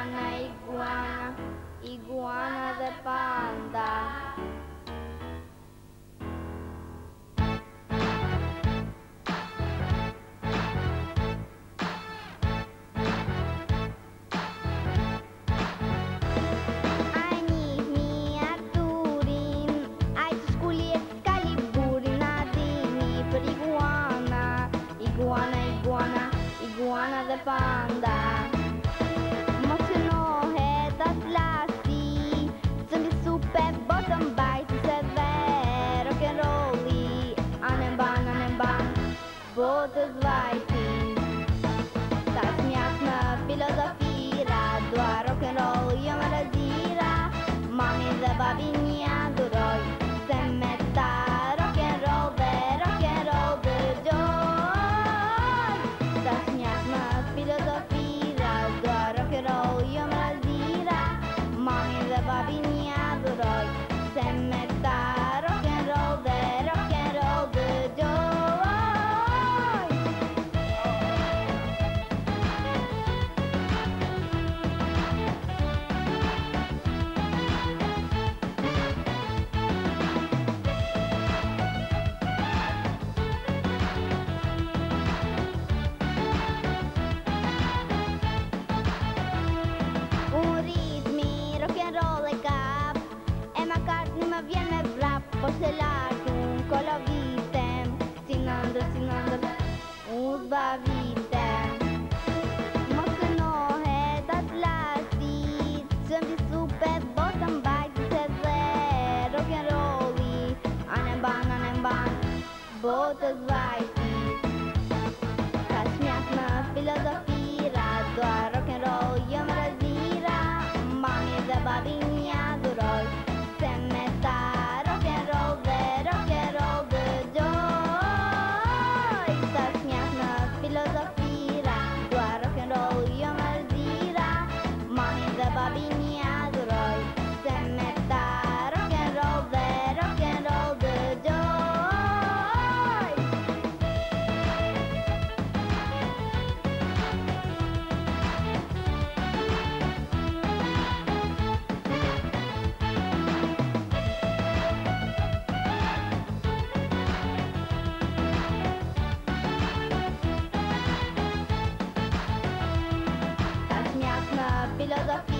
iguana, iguana, iguana de panda. Iguana, iguana, iguana de panda. Motionohet Atlasi, som är super bottom bite sever rock'n'rolli, anemban, båtes vajti. Tak miasna filozofira, doar rock'n'roll, eu mă răzira, mami de babinia duroi, se meta rock'n'roll de joy. Tak miasna filozofira, doar rock'n'roll, eu mă răzira, mami de babinia duroi, se meta rock'n'roll de joy. Colovite, ținând uzbavite. Moțănohet atlasit, să-mi super bottom bite sever rock'n'rolli, anemban, botos vajti. Ca-și miasnă filozofira, doar rock'n'roll, eu mă răzira, mami de babinia duroi, se meta rock'n'roll de joy. Să-și miasnă filozofira, doar rock'n'roll, eu mă răzira, mami de babinia duroi, se meta rock'n'roll de joy. Filozofia